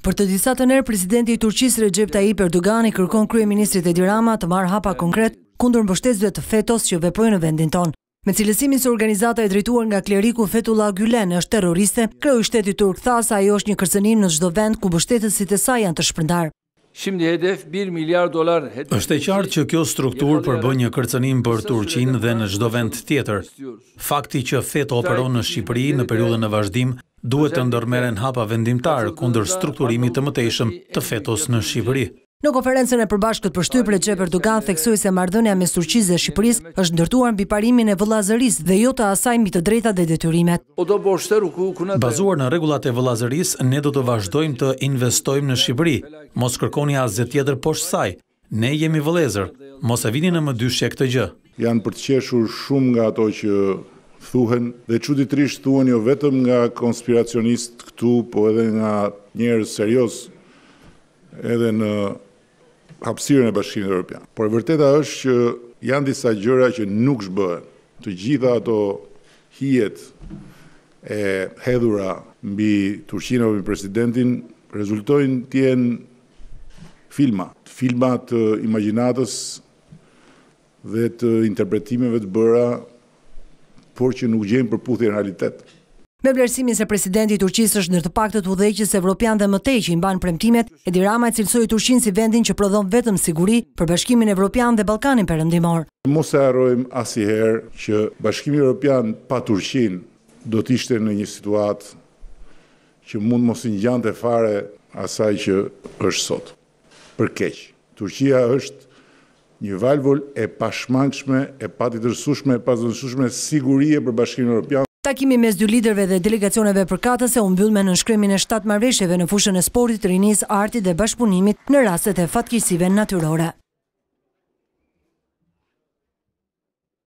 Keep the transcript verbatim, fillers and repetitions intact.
Për të disa të nerë, presidenti i Turqisë Recep Tayyip Erdogan i kërkon kryeministrit Edi Rama të marrë hapa konkret kundër mbështetësve të FETÖ-s që veprojnë në vendin tonë. Me cilësimin se organizata e drejtuar nga kleriku Fethullah Gülen është terroriste, kreu i shtetit turk tha se ajo është një kërcënim në çdo vend ku mbështetësit e saj janë të shpërndarë. Şimdi hedef bir milyar dolar. Është e qartë që kjo strukturë përbën një kërcënim për Turqinë dhe në çdo vend tjetër. Fakti që FETÖ operon në Shqipëri në periudhën e vazhdim duhet të ndërmerren hapa vendimtar kundër strukturimit të mëtejshëm të FETÖ-s në Shqipëri. Në konferencën e përbashkët për shtyp, Recep Erdogan theksoi se marrëdhënia mes Turqisë dhe Shqipërisë është ndërtuar mbi parimin e vëllazërisë dhe jo të asaj mbi të drejtat dhe detyrimet. Bazuar në rregullat e vëllazërisë, ne do të vazhdojmë të investojmë në Shqipëri. Mos kërkoni asgjë tjetër poshtë saj. Ne jemi vëllezër. Mos e vini në më dyshje këtë gjë. Janë për të qeshur shumë nga ato që thuhen dhe çuditërisht thuhen jo vetëm nga konspiracionistë këtu, po edhe nga njerëz serioz edhe në hapësirën e Bashkimit Evropian. Por e vërteta është që janë disa gjëra që nuk zhbëhen. Të gjitha ato hijet e hedhura mbi Turqinë apo mbi presidentin rezultojnë të jenë filma, filma të imagjinatës dhe të interpretimeve të bëra, por që nuk gjejnë përputhje në realitet. Me vlerësimin se presidenti i Turqisë është ndër të paktët udhëheqës evropian dhe mëtej që i mban premtimet, Edi Rama e cilësoi Turqinë si vendin që prodhon vetëm siguri për Bashkimin Evropian dhe Ballkanin Perëndimor. Mos e harrojmë asnjëherë që Bashkimi Evropian pa Turqinë do të ishte në një situatë që mund mos i ngjante fare asaj që është sot. Për keq. Turqia është një valvul e pashmangshme, e patitërsueshme, e pazënshme sigurie për Bashkimin Evropian. Takimi mes dy liderëve dhe delegacioneve përkatëse u mbyll me nënshkrimin e shtatë marrëveshjeve në fushën e sportit, rinisë, artit dhe bashkëpunimit në rastet e fatkeqësive natyrore.